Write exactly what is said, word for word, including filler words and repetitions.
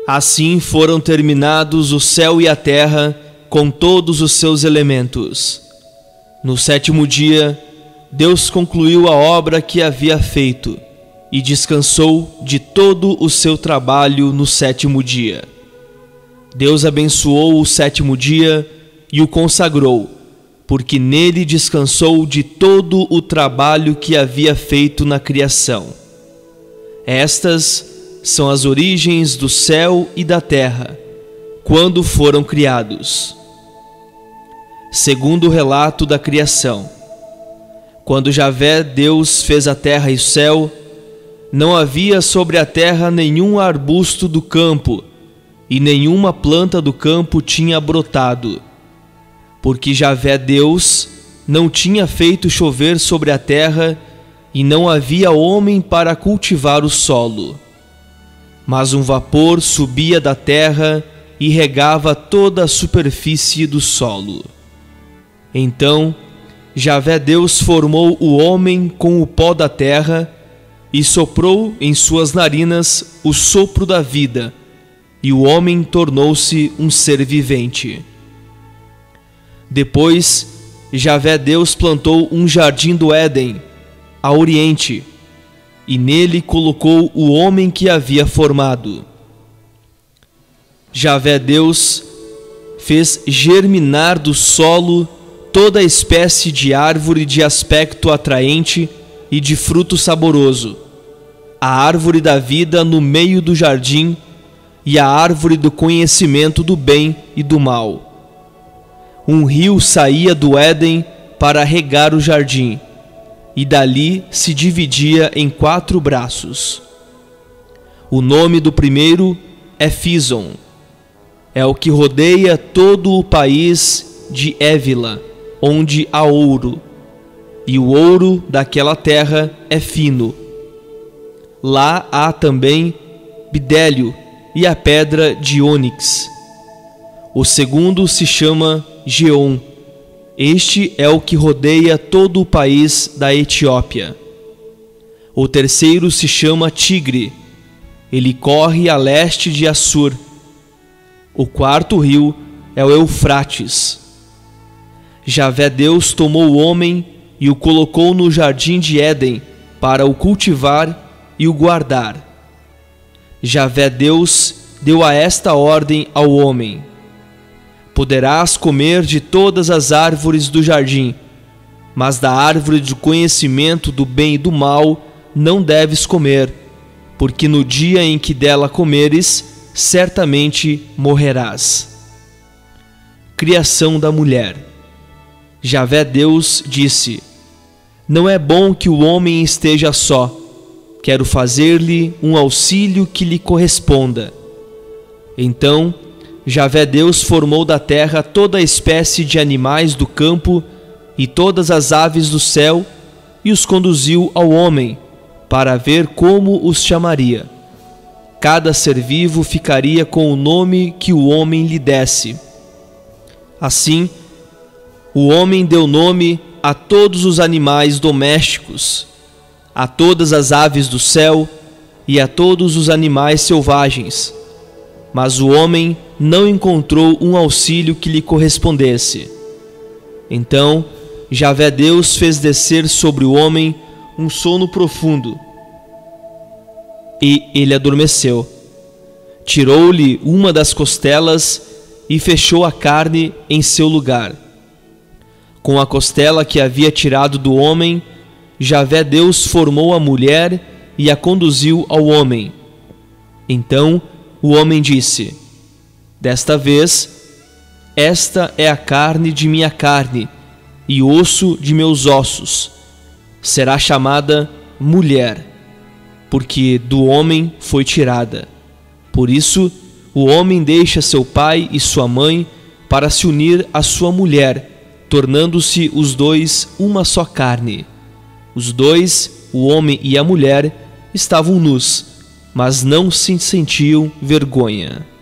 Assim foram terminados o céu e a terra com todos os seus elementos. No sétimo dia, Deus concluiu a obra que havia feito e descansou de todo o seu trabalho no sétimo dia. Deus abençoou o sétimo dia e o consagrou, porque nele descansou de todo o trabalho que havia feito na criação. Estas são as origens do céu e da terra, quando foram criados. Segundo o relato da criação, quando Javé Deus fez a terra e o céu, não havia sobre a terra nenhum arbusto do campo, e nenhuma planta do campo tinha brotado, porque Javé Deus não tinha feito chover sobre a terra, e não havia homem para cultivar o solo. Mas um vapor subia da terra e regava toda a superfície do solo. Então Javé Deus formou o homem com o pó da terra e soprou em suas narinas o sopro da vida, e o homem tornou-se um ser vivente. Depois Javé Deus plantou um jardim do Éden, a oriente, e nele colocou o homem que havia formado. Javé Deus fez germinar do solo toda espécie de árvore de aspecto atraente e de fruto saboroso, a árvore da vida no meio do jardim e a árvore do conhecimento do bem e do mal. Um rio saía do Éden para regar o jardim, e dali se dividia em quatro braços. O nome do primeiro é Fison, é o que rodeia todo o país de Évila, onde há ouro, e o ouro daquela terra é fino. Lá há também bidélio e a pedra de ônix. O segundo se chama Geom. Este é o que rodeia todo o país da Etiópia. O terceiro se chama Tigre. Ele corre a leste de Assur. O quarto rio é o Eufrates. Javé Deus tomou o homem e o colocou no jardim de Éden para o cultivar e o guardar. Javé Deus deu a esta ordem ao homem: poderás comer de todas as árvores do jardim, mas da árvore do conhecimento do bem e do mal não deves comer, porque no dia em que dela comeres, certamente morrerás. Criação da mulher. Javé Deus disse: não é bom que o homem esteja só, quero fazer-lhe um auxílio que lhe corresponda. Então Javé Deus formou da terra toda a espécie de animais do campo e todas as aves do céu, e os conduziu ao homem, para ver como os chamaria. Cada ser vivo ficaria com o nome que o homem lhe desse. Assim, o homem deu nome a todos os animais domésticos, a todas as aves do céu e a todos os animais selvagens. Mas o homem não encontrou um auxílio que lhe correspondesse. Então Javé Deus fez descer sobre o homem um sono profundo, e ele adormeceu. Tirou-lhe uma das costelas e fechou a carne em seu lugar. Com a costela que havia tirado do homem, Javé Deus formou a mulher e a conduziu ao homem. Então o homem disse: desta vez, esta é a carne de minha carne e osso de meus ossos. Será chamada mulher, porque do homem foi tirada. Por isso, o homem deixa seu pai e sua mãe para se unir à sua mulher, tornando-se os dois uma só carne. Os dois, o homem e a mulher, estavam nus, mas não se sentiam vergonha.